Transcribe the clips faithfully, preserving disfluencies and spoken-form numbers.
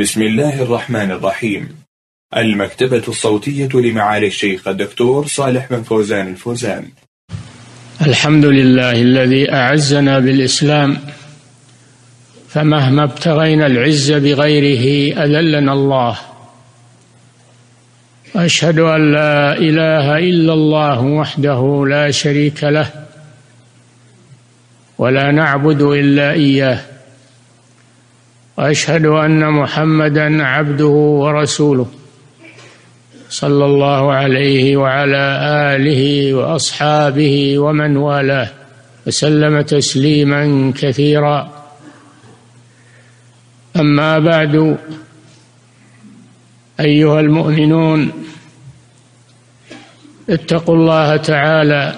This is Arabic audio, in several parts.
بسم الله الرحمن الرحيم. المكتبة الصوتية لمعالي الشيخ الدكتور صالح بن فوزان الفوزان. الحمد لله الذي أعزنا بالإسلام، فمهما ابتغينا العز بغيره أذلنا الله. أشهد أن لا إله إلا الله وحده لا شريك له، ولا نعبد إلا إياه. وأشهد أن محمدًا عبده ورسوله صلى الله عليه وعلى آله وأصحابه ومن والاه وسلم تسليمًا كثيرا. أما بعد، أيها المؤمنون، اتقوا الله تعالى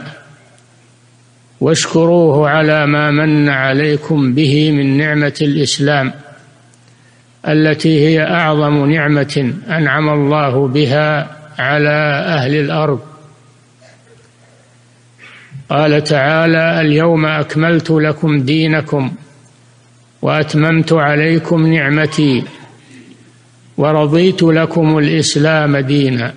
واشكروه على ما من عليكم به من نعمة الإسلام، التي هي أعظم نعمة أنعم الله بها على أهل الأرض. قال تعالى: اليوم أكملت لكم دينكم وأتممت عليكم نعمتي ورضيت لكم الإسلام دينا.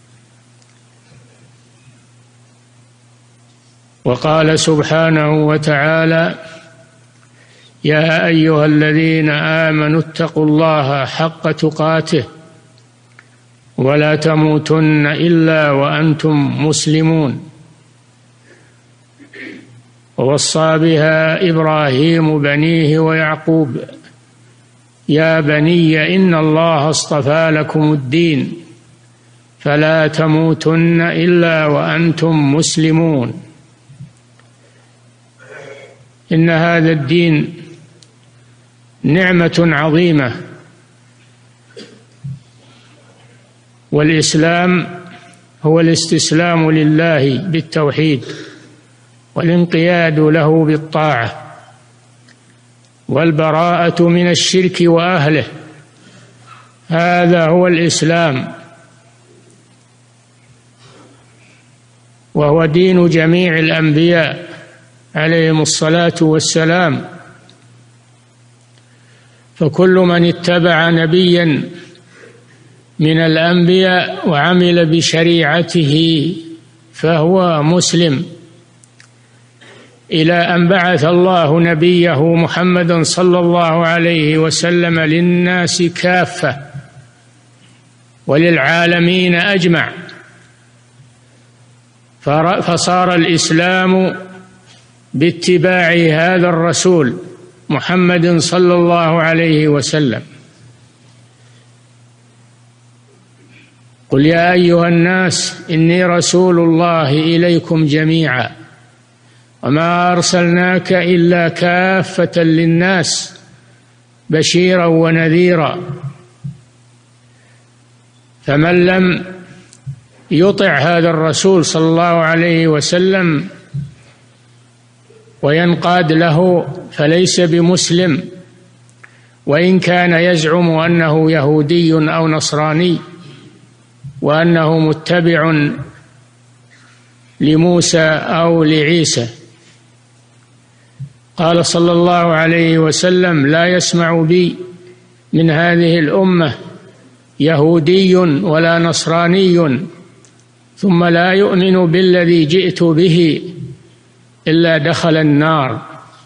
وقال سبحانه وتعالى: يا أيها الذين آمنوا اتقوا الله حق تقاته ولا تموتن إلا وأنتم مسلمون. ووصى بها إبراهيم بنيه ويعقوب: يا بني إن الله اصطفى لكم الدين فلا تموتن إلا وأنتم مسلمون. إن هذا الدين نعمة عظيمة، والإسلام هو الاستسلام لله بالتوحيد والانقياد له بالطاعة والبراءة من الشرك وأهله. هذا هو الإسلام، وهو دين جميع الأنبياء عليهم الصلاة والسلام. فكل من اتبع نبيا من الأنبياء وعمل بشريعته فهو مسلم، إلى أن بعث الله نبيه محمدا صلى الله عليه وسلم للناس كافة وللعالمين أجمع، فصار الإسلام باتباع هذا الرسول محمد صلى الله عليه وسلم. قل يا أيها الناس إني رسول الله إليكم جميعا وما أرسلناك إلا كافة للناس بشيرا ونذيرا. فمن لم يطع هذا الرسول صلى الله عليه وسلم وينقاد له فليس بمسلم، وإن كان يزعم أنه يهودي أو نصراني وأنه متبع لموسى أو لعيسى. قال صلى الله عليه وسلم: لا يسمع بي من هذه الأمة يهودي ولا نصراني ثم لا يؤمن بالذي جئت به إلا دخل النار.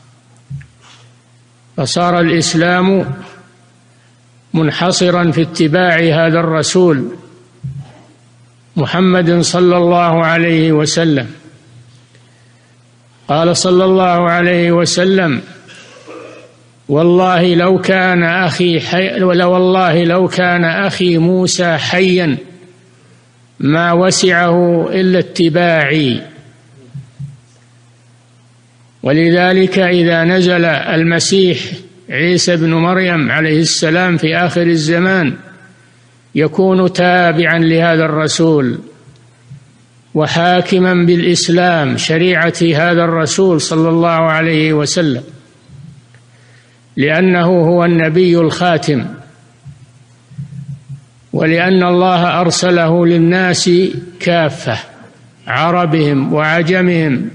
فصار الإسلام منحصرا في اتباع هذا الرسول محمد صلى الله عليه وسلم. قال صلى الله عليه وسلم: والله لو كان أخي حي والله لو كان أخي موسى حيا ما وسعه إلا اتباعي. ولذلك إذا نزل المسيح عيسى بن مريم عليه السلام في آخر الزمان يكون تابعا لهذا الرسول وحاكما بالإسلام شريعة هذا الرسول صلى الله عليه وسلم، لأنه هو النبي الخاتم، ولأن الله أرسله للناس كافة، عربهم وعجمهم،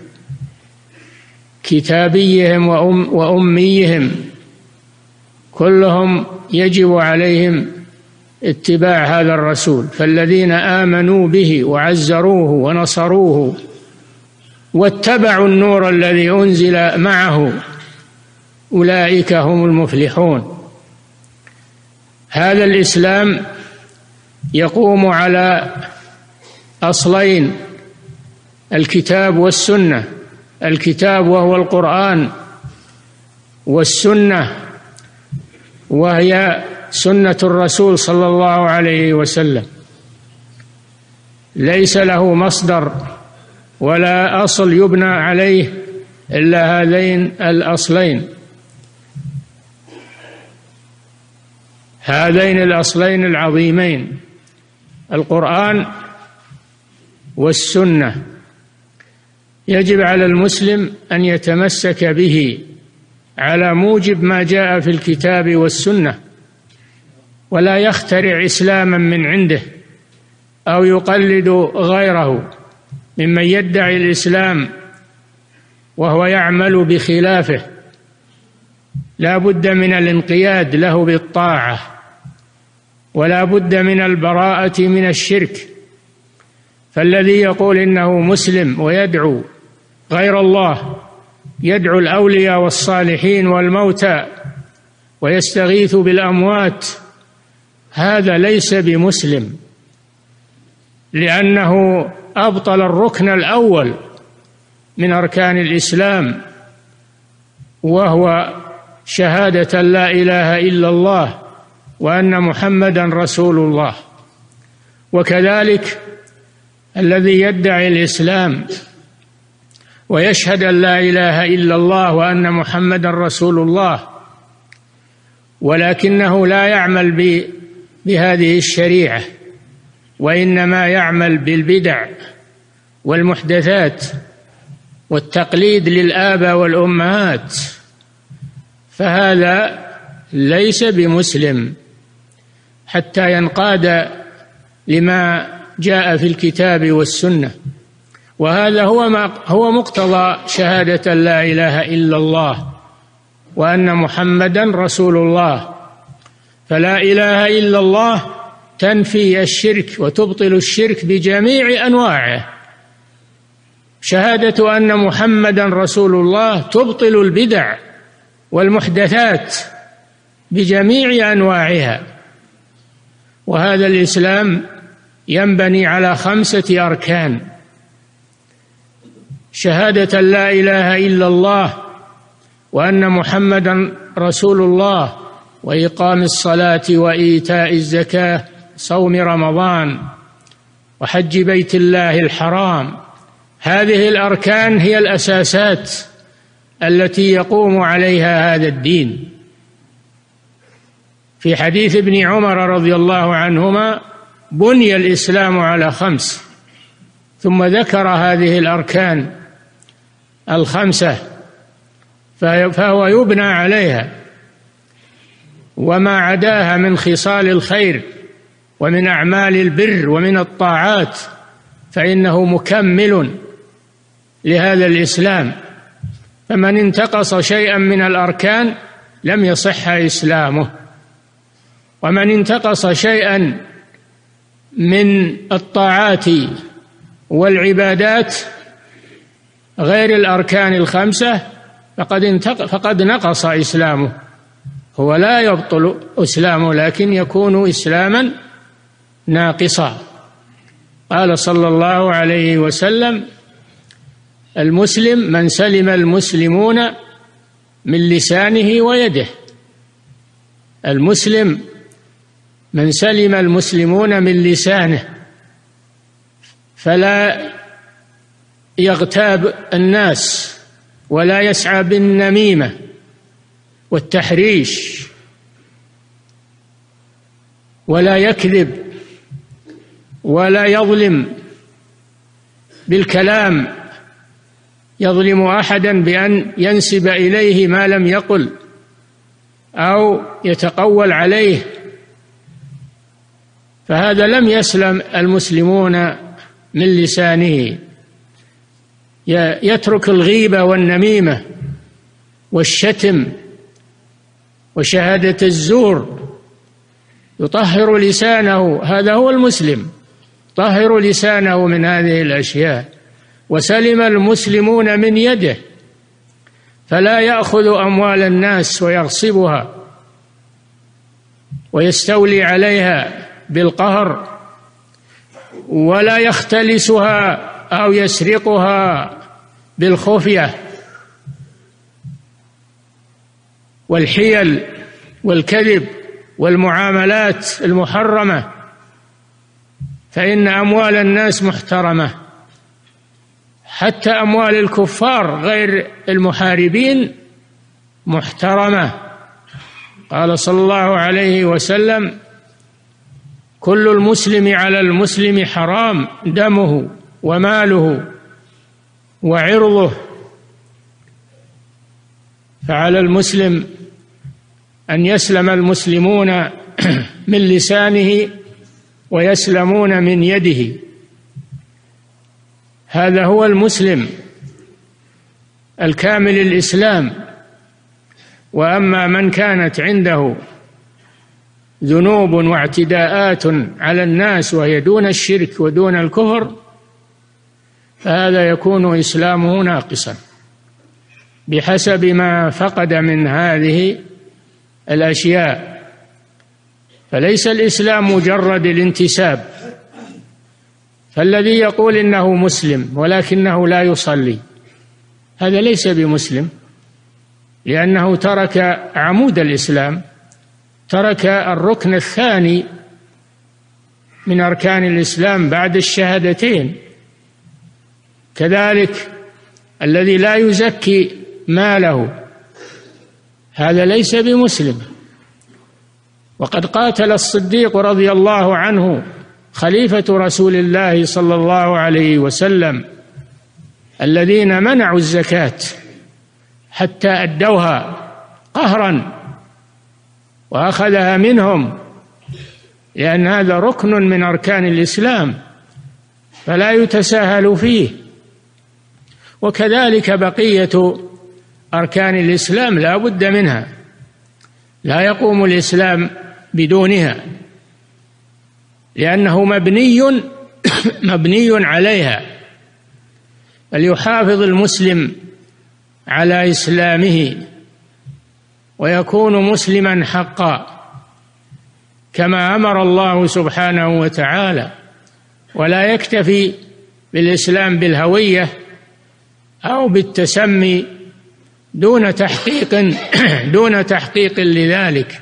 كتابيهم وأم وأميهم، كلهم يجب عليهم اتباع هذا الرسول. فالذين آمنوا به وعزروه ونصروه واتبعوا النور الذي أنزل معه أولئك هم المفلحون. هذا الإسلام يقوم على أصلين: الكتاب والسنة. الكتاب وهو القرآن، والسنة وهي سنة الرسول صلى الله عليه وسلم. ليس له مصدر ولا أصل يبنى عليه إلا هذين الأصلين، هذين الأصلين العظيمين: القرآن والسنة. يجب على المسلم أن يتمسك به على موجب ما جاء في الكتاب والسنة، ولا يخترع إسلاما من عنده أو يقلد غيره ممن يدعي الإسلام وهو يعمل بخلافه. لا بد من الانقياد له بالطاعة، ولا بد من البراءة من الشرك. فالذي يقول إنه مسلم ويدعو غير الله، يدعو الأولياء والصالحين والموتى ويستغيث بالأموات، هذا ليس بمسلم، لأنه أبطل الركن الأول من أركان الإسلام، وهو شهادة لا إله إلا الله وأن محمدا رسول الله. وكذلك الذي يدعي الإسلام ويشهد أن لا إله إلا الله وأن محمدا رسول الله، ولكنه لا يعمل بهذه الشريعة، وإنما يعمل بالبدع والمحدثات والتقليد للآباء والأمهات، فهذا ليس بمسلم حتى ينقاد لما جاء في الكتاب والسنة. وهذا هو ما هو مقتضى شهادة لا إله إلا الله وأن محمدا رسول الله. فلا إله إلا الله تنفي الشرك وتبطل الشرك بجميع أنواعه. شهادة أن محمدا رسول الله تبطل البدع والمحدثات بجميع أنواعها. وهذا الإسلام ينبني على خمسة أركان: شهادة لا إله إلا الله وأن محمدا رسول الله، وإقام الصلاة وإيتاء الزكاة، صوم رمضان، وحج بيت الله الحرام. هذه الأركان هي الأساسات التي يقوم عليها هذا الدين. في حديث ابن عمر رضي الله عنهما: بني الإسلام على خمس، ثم ذكر هذه الأركان الخمسة فهو يبنى عليها، وما عداها من خصال الخير ومن أعمال البر ومن الطاعات فإنه مكمل لهذا الإسلام. فمن انتقص شيئا من الأركان لم يصح إسلامه، ومن انتقص شيئا من الطاعات والعبادات غير الأركان الخمسة فقد انتق... فقد نقص إسلامه. هو لا يبطل إسلامه، لكن يكون إسلاما ناقصا. قال صلى الله عليه وسلم: المسلم من سلم المسلمون من لسانه ويده. المسلم من سلم المسلمون من لسانه، فلا يغتاب الناس ولا يسعى بالنميمة والتحريش، ولا يكذب ولا يظلم بالكلام، يظلم أحدا بأن ينسب إليه ما لم يقل أو يتقول عليه، فهذا لم يسلم المسلمون من لسانه. يترك الغيبة والنميمة والشتم وشهادة الزور يطهر لسانه، هذا هو المسلم، طهر لسانه من هذه الأشياء. وسلم المسلمون من يده، فلا يأخذ أموال الناس ويغصبها ويستولي عليها بالقهر، ولا يختلسها أو يسرقها بالخفية والحيل والكذب والمعاملات المحرمة، فإن أموال الناس محترمة، حتى أموال الكفار غير المحاربين محترمة. قال صلى الله عليه وسلم: كل المسلم على المسلم حرام دمه وماله وعرضه. فعلى المسلم أن يسلم المسلمون من لسانه ويسلمون من يده، هذا هو المسلم الكامل الإسلام. وأما من كانت عنده ذنوب واعتداءات على الناس وهي دون الشرك ودون الكفر، فهذا يكون إسلامه ناقصا بحسب ما فقد من هذه الأشياء. فليس الإسلام مجرد الانتساب، فالذي يقول إنه مسلم ولكنه لا يصلي هذا ليس بمسلم، لأنه ترك عمود الإسلام، ترك الركن الثاني من أركان الإسلام بعد الشهادتين. كذلك الذي لا يزكي ماله هذا ليس بمسلم. وقد قاتل الصديق رضي الله عنه خليفة رسول الله صلى الله عليه وسلم الذين منعوا الزكاة حتى أدوها قهرا وأخذها منهم، لأن هذا ركن من أركان الإسلام فلا يتساهل فيه. وكذلك بقية أركان الإسلام لا بد منها، لا يقوم الإسلام بدونها، لأنه مبني مبني عليها. فليحافظ المسلم على إسلامه ويكون مسلما حقا كما أمر الله سبحانه وتعالى، ولا يكتفي بالإسلام بالهوية أو بالتسمي دون تحقيق دون تحقيق لذلك.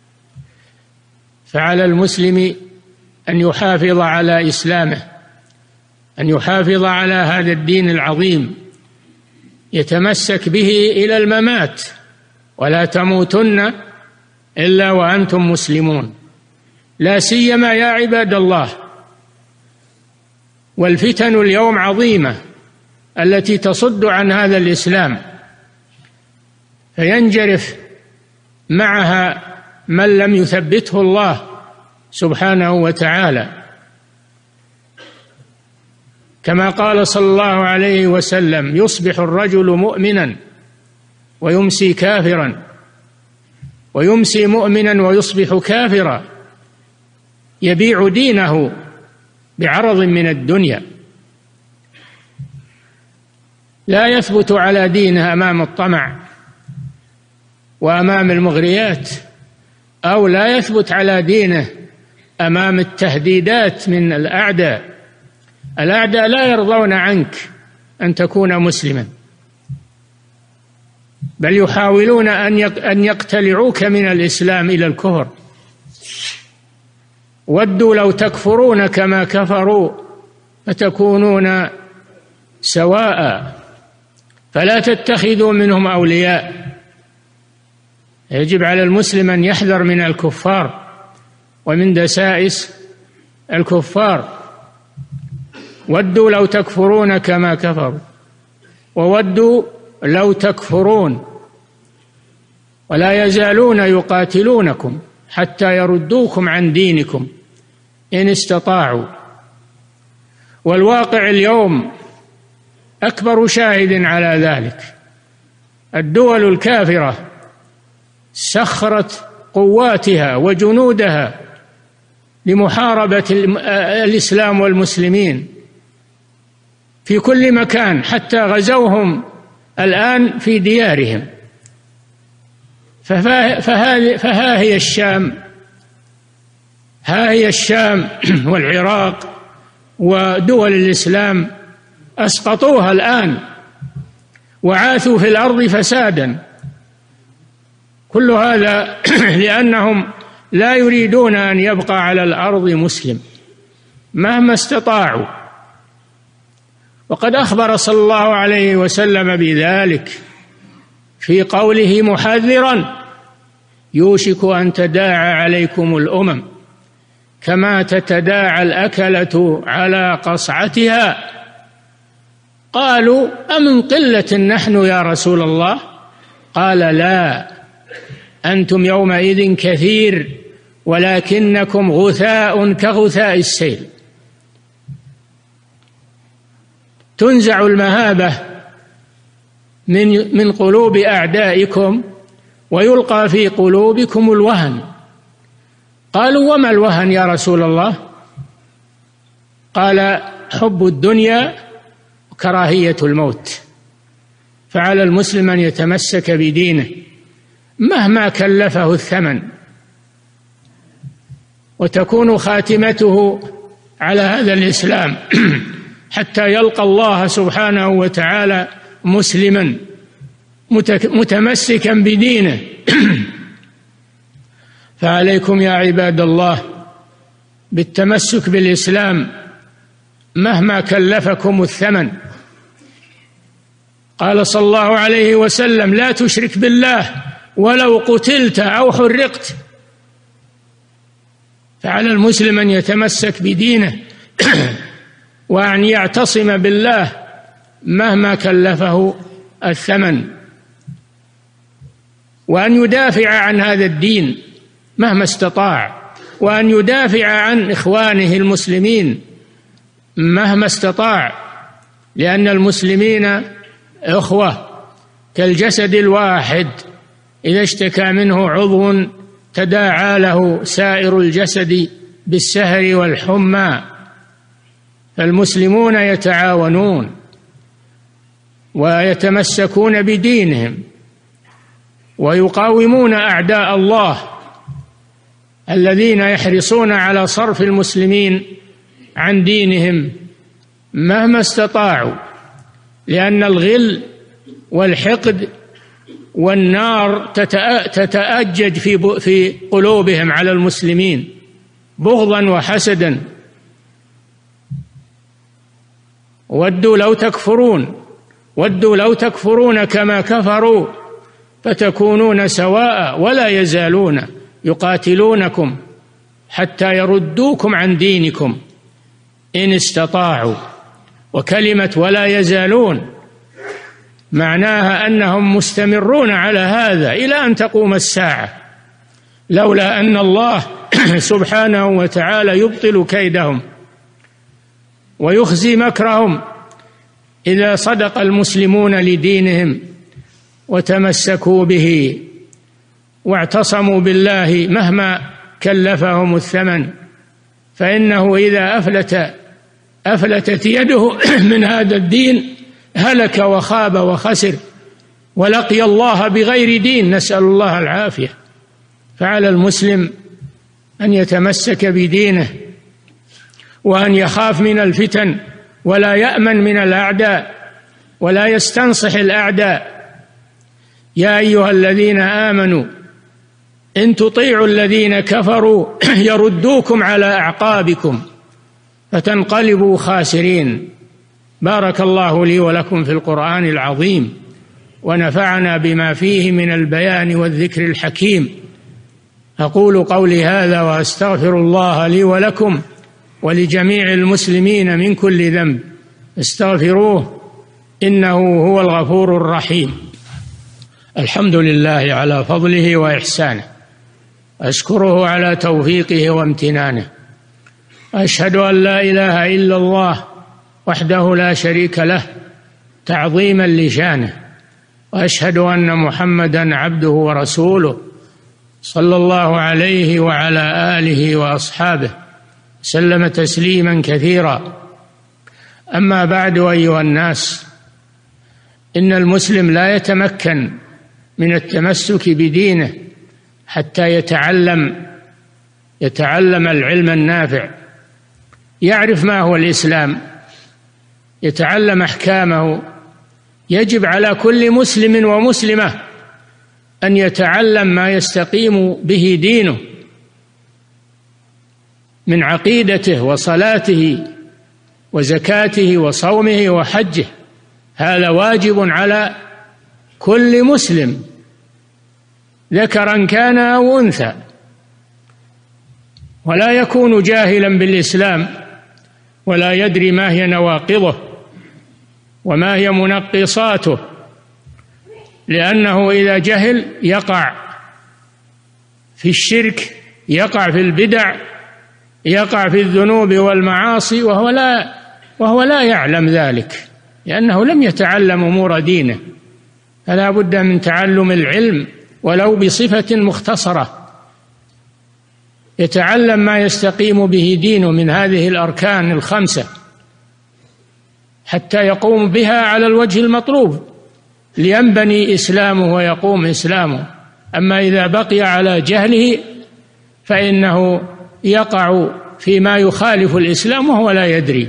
فعلى المسلم أن يحافظ على إسلامه، أن يحافظ على هذا الدين العظيم، يتمسك به إلى الممات، ولا تموتن إلا وأنتم مسلمون، لا سيما يا عباد الله. والفتن اليوم عظيمة التي تصد عن هذا الإسلام، فينجرف معها من لم يثبته الله سبحانه وتعالى، كما قال صلى الله عليه وسلم: يصبح الرجل مؤمنا ويمسي كافرا، ويمسي مؤمنا ويصبح كافرا، يبيع دينه بعرض من الدنيا، لا يثبت على دينه أمام الطمع وأمام المغريات، أو لا يثبت على دينه أمام التهديدات من الأعداء. الأعداء لا يرضون عنك أن تكون مسلما، بل يحاولون أن يقتلعوك من الإسلام إلى الكفر. ودوا لو تكفرون كما كفروا فتكونون سواء، فلا تتخذوا منهم أولياء. يجب على المسلم أن يحذر من الكفار ومن دسائس الكفار. ودوا لو تكفرون كما كفروا، وودوا لو تكفرون، ولا يزالون يقاتلونكم حتى يردوكم عن دينكم إن استطاعوا. والواقع اليوم أكبر شاهد على ذلك. الدول الكافرة سخرت قواتها وجنودها لمحاربة الإسلام والمسلمين في كل مكان، حتى غزوهم الآن في ديارهم. فها هي الشام ها هي الشام والعراق ودول الإسلام أسقطوها الآن وعاثوا في الأرض فسادا. كل هذا لأنهم لا يريدون أن يبقى على الأرض مسلم مهما استطاعوا. وقد أخبر صلى الله عليه وسلم بذلك في قوله محذرا: يوشك أن تداعى عليكم الأمم كما تتداعى الأكلة على قصعتها. قالوا: أمن قلة نحن يا رسول الله؟ قال: لا، أنتم يومئذ كثير ولكنكم غثاء كغثاء السيل. تنزع المهابة من من قلوب أعدائكم ويلقى في قلوبكم الوهن. قالوا: وما الوهن يا رسول الله؟ قال: حب الدنيا وكراهية الموت. فعلى المسلم أن يتمسك بدينه مهما كلفه الثمن، وتكون خاتمته على هذا الإسلام حتى يلقى الله سبحانه وتعالى مسلما متمسكا بدينه. فعليكم يا عباد الله بالتمسك بالإسلام مهما كلفكم الثمن. قال صلى الله عليه وسلم: لا تشرك بالله ولو قتلت أو حرقت. فعلى المسلم أن يتمسك بدينه وأن يعتصم بالله مهما كلفه الثمن، وأن يدافع عن هذا الدين مهما استطاع، وأن يدافع عن إخوانه المسلمين مهما استطاع، لأن المسلمين إخوة كالجسد الواحد، إذا اشتكى منه عضو تداعى له سائر الجسد بالسهر والحمى. فالمسلمون يتعاونون ويتمسكون بدينهم ويقاومون أعداء الله الذين يحرصون على صرف المسلمين عن دينهم مهما استطاعوا، لأن الغل والحقد والنار تتأجج في في قلوبهم على المسلمين بغضا وحسدا. ودوا لو تكفرون ودوا لو تكفرون كما كفروا فتكونون سواء ولا يزالون يقاتلونكم حتى يردوكم عن دينكم إن استطاعوا. وكلمة ولا يزالون معناها أنهم مستمرون على هذا إلى أن تقوم الساعة، لولا أن الله سبحانه وتعالى يبطل كيدهم ويخزي مكرهم إذا صدق المسلمون لدينهم وتمسكوا به واعتصموا بالله مهما كلفهم الثمن. فإنه إذا أفلت أفلتت يده من هذا الدين هلك وخاب وخسر ولقي الله بغير دين، نسأل الله العافية. فعلى المسلم أن يتمسك بدينه وأن يخاف من الفتن ولا يأمن من الأعداء ولا يستنصح الأعداء. يا أيها الذين آمنوا إن تطيعوا الذين كفروا يردوكم على أعقابكم فتنقلبوا خاسرين. بارك الله لي ولكم في القرآن العظيم ونفعنا بما فيه من البيان والذكر الحكيم. أقول قولي هذا وأستغفر الله لي ولكم ولجميع المسلمين من كل ذنب، استغفروه إنه هو الغفور الرحيم. الحمد لله على فضله وإحسانه، أشكره على توفيقه وامتنانه، أشهد أن لا إله إلا الله وحده لا شريك له تعظيما لشانه، وأشهد أن محمدا عبده ورسوله صلى الله عليه وعلى آله وأصحابه سلم تسليما كثيرا. أما بعد أيها الناس، إن المسلم لا يتمكن من التمسك بدينه حتى يتعلم يتعلم العلم النافع، يعرف ما هو الإسلام، يتعلم أحكامه. يجب على كل مسلم ومسلمة أن يتعلم ما يستقيم به دينه من عقيدته وصلاته وزكاته وصومه وحجه. هذا واجب على كل مسلم ذكرا كان أو أنثى، ولا يكون جاهلا بالإسلام ولا يدري ما هي نواقضه وما هي منقصاته، لأنه إذا جهل يقع في الشرك، يقع في البدع، يقع في الذنوب والمعاصي وهو لا وهو لا يعلم ذلك، لأنه لم يتعلم أمور دينه. فلا بد من تعلم العلم ولو بصفة مختصرة، يتعلم ما يستقيم به دينه من هذه الأركان الخمسة حتى يقوم بها على الوجه المطلوب لينبني إسلامه ويقوم إسلامه. أما إذا بقي على جهله فإنه يقع فيما يخالف الإسلام وهو لا يدري.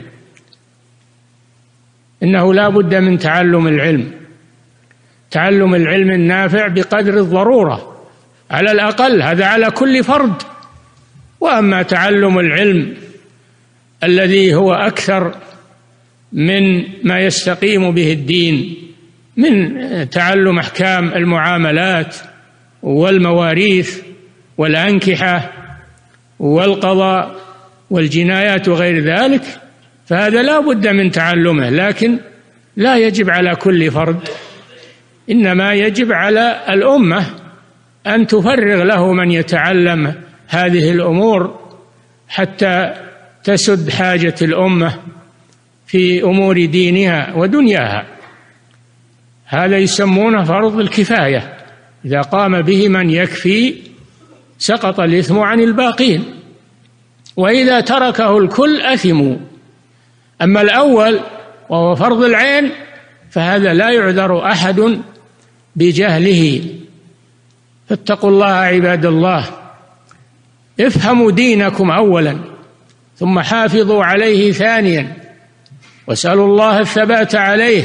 إنه لا بد من تعلم العلم، تعلم العلم النافع بقدر الضرورة على الأقل، هذا على كل فرد. وأما تعلم العلم الذي هو أكثر من ما يستقيم به الدين، من تعلم أحكام المعاملات والمواريث والأنكحة والقضاء والجنايات وغير ذلك، فهذا لا بد من تعلمه، لكن لا يجب على كل فرد، إنما يجب على الأمة أن تفرغ له من يتعلم هذه الأمور حتى تسد حاجة الأمة في أمور دينها ودنياها. هذا يسمونه فرض الكفاية، إذا قام به من يكفي سقط الإثم عن الباقين، وإذا تركه الكل أثموا. أما الأول وهو فرض العين فهذا لا يعذر أحد بجهله. فاتقوا الله عباد الله، افهموا دينكم أولا ثم حافظوا عليه ثانيا، واسألوا الله الثبات عليه.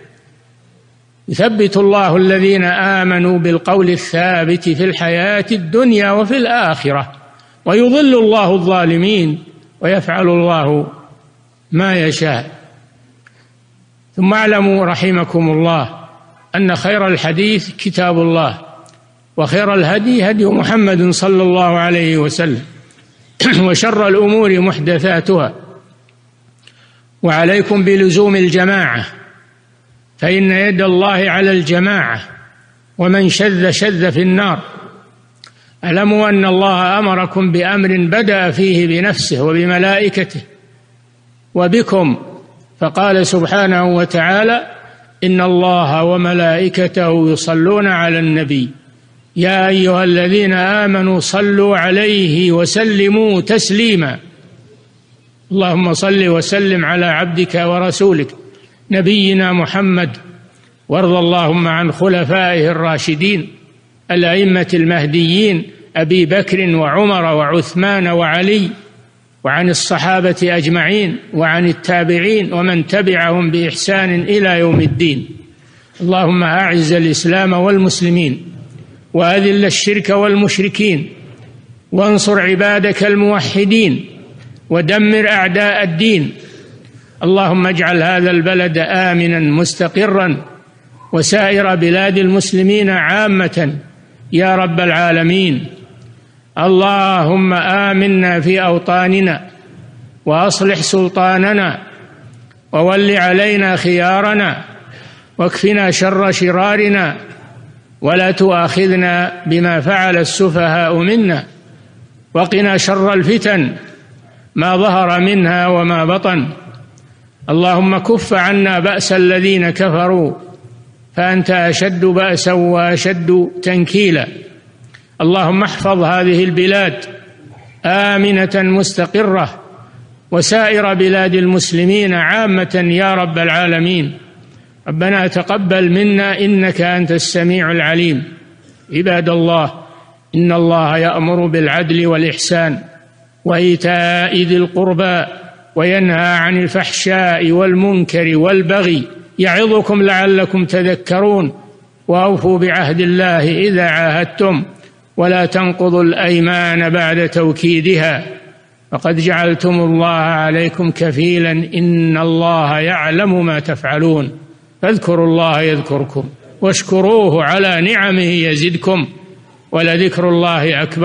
يثبت الله الذين آمنوا بالقول الثابت في الحياة الدنيا وفي الآخرة، ويضل الله الظالمين ويفعل الله ما يشاء. ثم اعلموا رحمكم الله أن خير الحديث كتاب الله، وخير الهدي هدي محمد صلى الله عليه وسلم، وشر الأمور محدثاتها، وعليكم بلزوم الجماعة، فإن يد الله على الجماعة، ومن شذ شذ في النار. اعلموا أن الله أمركم بأمر بدأ فيه بنفسه وبملائكته وبكم، فقال سبحانه وتعالى: إن الله وملائكته يصلون على النبي يا أيها الذين آمنوا صلوا عليه وسلموا تسليما. اللهم صل وسلم على عبدك ورسولك نبينا محمد، وارض اللهم عن خلفائه الراشدين الأئمة المهديين أبي بكر وعمر وعثمان وعلي، وعن الصحابة أجمعين، وعن التابعين ومن تبعهم بإحسان إلى يوم الدين. اللهم أعز الإسلام والمسلمين، وأذل الشرك والمشركين، وانصر عبادك الموحدين، ودمر أعداء الدين. اللهم اجعل هذا البلد آمنا مستقرا، وسائر بلاد المسلمين عامة يا رب العالمين. اللهم آمنا في أوطاننا، وأصلح سلطاننا، وول علينا خيارنا، واكفنا شر شرارنا، ولا تؤاخذنا بما فعل السفهاء منا، وقنا شر الفتن ما ظهر منها وما بطن. اللهم كف عنا بأس الذين كفروا، فأنت أشد بأسا وأشد تنكيلا. اللهم احفظ هذه البلاد آمنة مستقرة وسائر بلاد المسلمين عامة يا رب العالمين. ربنا تقبل منا إنك أنت السميع العليم. عباد الله، إن الله يأمر بالعدل والإحسان وإيتاء ذي القربى وينهى عن الفحشاء والمنكر والبغي يعظكم لعلكم تذكرون. وأوفوا بعهد الله إذا عاهدتم ولا تنقضوا الأيمان بعد توكيدها فقد جعلتم الله عليكم كفيلا إن الله يعلم ما تفعلون. فاذكروا الله يذكركم واشكروه على نعمه يزدكم ولذكر الله أكبر.